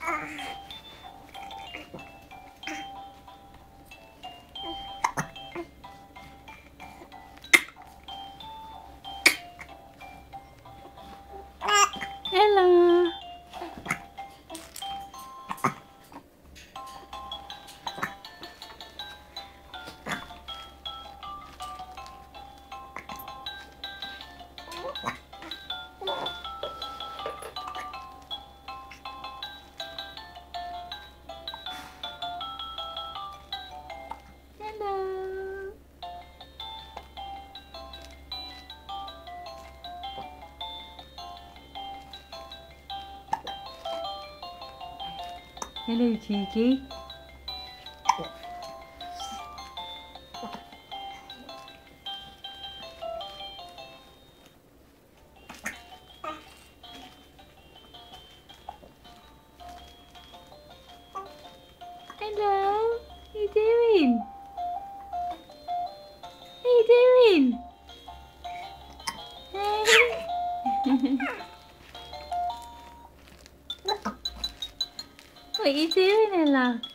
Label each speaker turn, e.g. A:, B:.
A: Ella. Hello. Hello, Cheeky. Hello. What are you doing? What are you doing? Hey. What are you doing, Ella?